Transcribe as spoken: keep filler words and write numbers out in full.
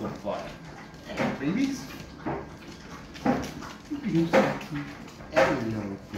the butt. Babies? You can use that to every young.